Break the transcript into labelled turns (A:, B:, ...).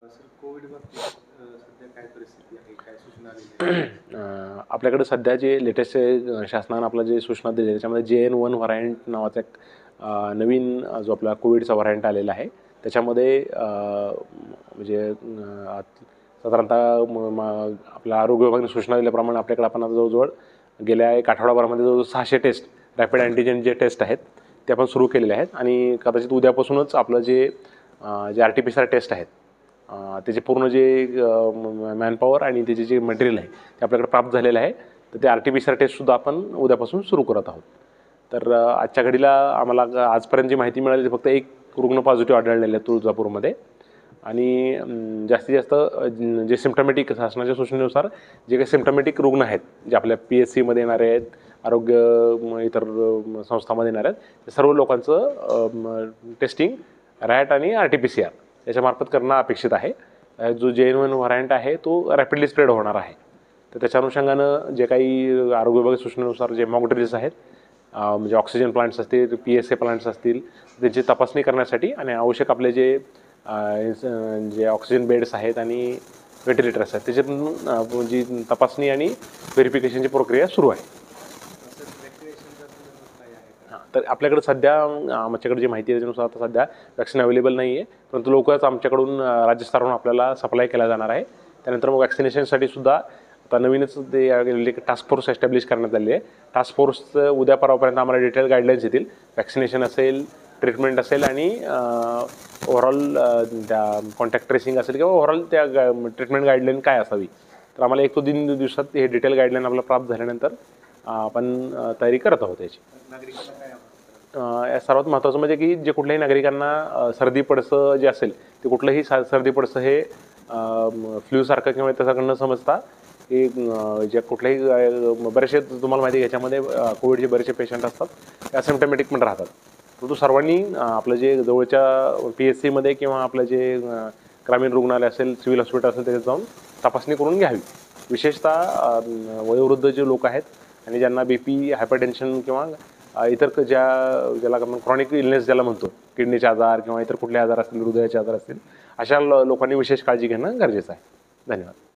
A: Sir Covid बाबतीत सध्या काय परिस्थिती आहे, काय सूचना आलेल्या आहेत?
B: आपल्याकडे सध्या जे लेटेस्ट शासनानं आपलं जे सूचना दिली त्याच्यामध्ये JN.1 व्हरायंट नावाचा एक नवीन जो आपला कोविडचा व्हरायंट आलेला आहे त्याच्यामध्ये म्हणजे साधारणतः आपल्या आरोग्य विभागाने सूचना दिल्याप्रमाणे आपल्याकडे आपण आता जवळजवळ गेल्या एक आठवडाभरामध्ये जवळजवळ 600 टेस्ट रॅपिड अँटीजेन जे टेस्ट आहेत ते आपण सुरू केलेले आहेत आणि कदाचित उद्यापासूनच आपलं जे RT-PCR टेस्ट आहेत त्याचे पूर्ण जे मॅनपॉवर आणि त्याचे जे मटेरियल आहे ते आपल्याकडे प्राप्त झालेलं आहे. तर ते RT-PCR टेस्टसुद्धा आपण उद्यापासून सुरू करत आहोत. तर आजच्या घडीला आम्हाला आजपर्यंत जी माहिती मिळाली ती फक्त एक रुग्ण पॉझिटिव्ह आढळलेले आहे तुळजापूरमध्ये आणि जास्तीत जास्त जे सिम्प्टमॅटिक शासनाच्या सूचनेनुसार जे काही सिम्प्टमॅटिक रुग्ण आहेत जे आपल्या PSCमध्ये येणारे आहेत आरोग्य इतर संस्थांमध्ये येणार आहेत ते सर्व लोकांचं टेस्टिंग रॅट आणि RT-PCR याच्यामार्फत करणं अपेक्षित आहे. जो JN.1 व्हरायंट आहे तो रॅपिडली स्प्रेड होणार आहे. तर त्याच्या अनुषंगानं जे काही आरोग्य विभागाच्या सूचनेनुसार जे मॉक ड्रिल्स आहेत म्हणजे ऑक्सिजन प्लांट्स असतील PSA प्लांट्स असतील त्यांची तपासणी करण्यासाठी आणि आवश्यक आपले जे ऑक्सिजन बेड्स आहेत आणि व्हेंटिलेटर्स आहेत त्याच्यातून जी तपासणी आणि व्हेरिफिकेशनची प्रक्रिया सुरू आहे. तर आपल्याकडे सध्या आमच्याकडे जी माहिती आहे त्याच्यानुसार आता सध्या वॅक्सिन अवेलेबल नाही आहे परंतु लवकरच आमच्याकडून राज्यस्तरावरून आपल्याला सप्लाय केला जाणार आहे. त्यानंतर मग वॅक्सिनेशनसाठी सुद्धा आता नवीनच ते टास्क फोर्स एस्टॅब्लिश करण्यात आली आहे. टास्क फोर्सचं उद्या परवापर्यंत आम्हाला डिटेल गाईडलाईन्स येतील. वॅक्सिनेशन असेल ट्रीटमेंट असेल आणि ओव्हरऑल त्या कॉन्टॅक्ट ट्रेसिंग असेल किंवा ओव्हरऑल त्या ट्रीटमेंट गाईडलाईन काय असावी तर आम्हाला 1 ते 3 दिवसात हे डिटेल गाईडलाईन आपल्याला प्राप्त झाल्यानंतर आपण तयारी करत आहोत याची. सर्वात महत्त्वाचं म्हणजे की जे कुठल्याही नागरिकांना सर्दी पडसं जे असेल ते कुठलंही सर्दी पडसं हे फ्ल्यूसारखं किंवा त्याच्याकडनं समजता की जे कुठल्याही बरेचसे तुम्हाला माहिती आहे याच्यामध्ये कोविडचे बरेचसे पेशंट असतात ते असिम्प्टमॅटिक पण राहतात. परंतु सर्वांनी आपलं जे जवळच्या PSCमध्ये किंवा आपलं जे ग्रामीण रुग्णालय असेल सिव्हिल हॉस्पिटल असेल त्याच्यात जाऊन तपासणी करून घ्यावी. विशेषतः वयोवृद्ध जे लोक आहेत आणि ज्यांना BP हायपरटेन्शन किंवा इतर ज्याला आपण क्रॉनिक इलनेस ज्याला म्हणतो किडनीचे आजार किंवा इतर कुठले आजार असतील हृदयाचे आजार असतील अशा लोकांनी विशेष काळजी घेणं गरजेचं आहे. धन्यवाद.